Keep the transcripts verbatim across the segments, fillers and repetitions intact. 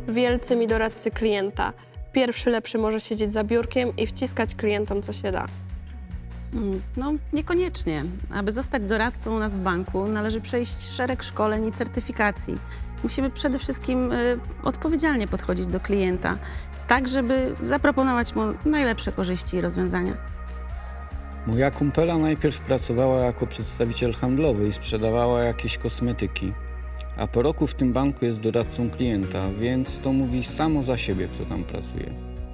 wielcy mi doradcy klienta. Pierwszy lepszy może siedzieć za biurkiem i wciskać klientom, co się da. No, niekoniecznie. Aby zostać doradcą u nas w banku, należy przejść szereg szkoleń i certyfikacji. Musimy przede wszystkim y, odpowiedzialnie podchodzić do klienta, tak żeby zaproponować mu najlepsze korzyści i rozwiązania. Moja kumpela najpierw pracowała jako przedstawiciel handlowy i sprzedawała jakieś kosmetyki, a po roku w tym banku jest doradcą klienta, więc to mówi samo za siebie, kto tam pracuje.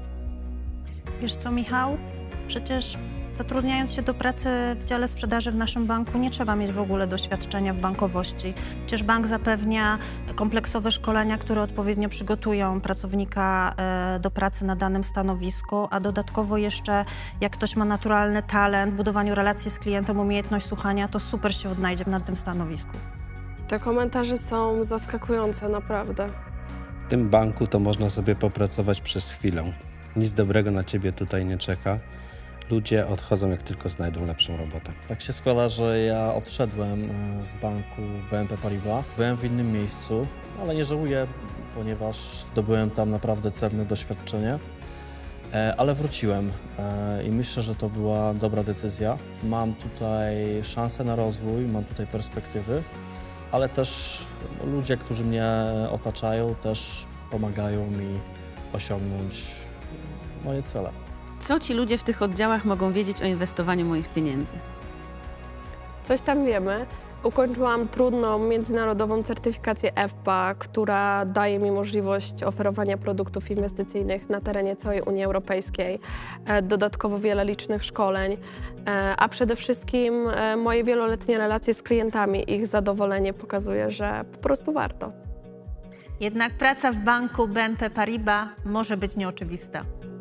Wiesz co, Michał? Przecież zatrudniając się do pracy w dziale sprzedaży w naszym banku nie trzeba mieć w ogóle doświadczenia w bankowości. Przecież bank zapewnia kompleksowe szkolenia, które odpowiednio przygotują pracownika do pracy na danym stanowisku, a dodatkowo jeszcze jak ktoś ma naturalny talent w budowaniu relacji z klientem, umiejętność słuchania, to super się odnajdzie na tym stanowisku. Te komentarze są zaskakujące, naprawdę. W tym banku to można sobie popracować przez chwilę. Nic dobrego na ciebie tutaj nie czeka. Ludzie odchodzą, jak tylko znajdą lepszą robotę. Tak się składa, że ja odszedłem z banku B N P Paribas. Byłem w innym miejscu, ale nie żałuję, ponieważ zdobyłem tam naprawdę cenne doświadczenie. Ale wróciłem i myślę, że to była dobra decyzja. Mam tutaj szansę na rozwój, mam tutaj perspektywy, ale też ludzie, którzy mnie otaczają, też pomagają mi osiągnąć moje cele. Co ci ludzie w tych oddziałach mogą wiedzieć o inwestowaniu moich pieniędzy? Coś tam wiemy. Ukończyłam trudną międzynarodową certyfikację E F P A, która daje mi możliwość oferowania produktów inwestycyjnych na terenie całej Unii Europejskiej. Dodatkowo wiele licznych szkoleń, a przede wszystkim moje wieloletnie relacje z klientami, ich zadowolenie pokazuje, że po prostu warto. Jednak praca w banku B N P Paribas może być nieoczywista.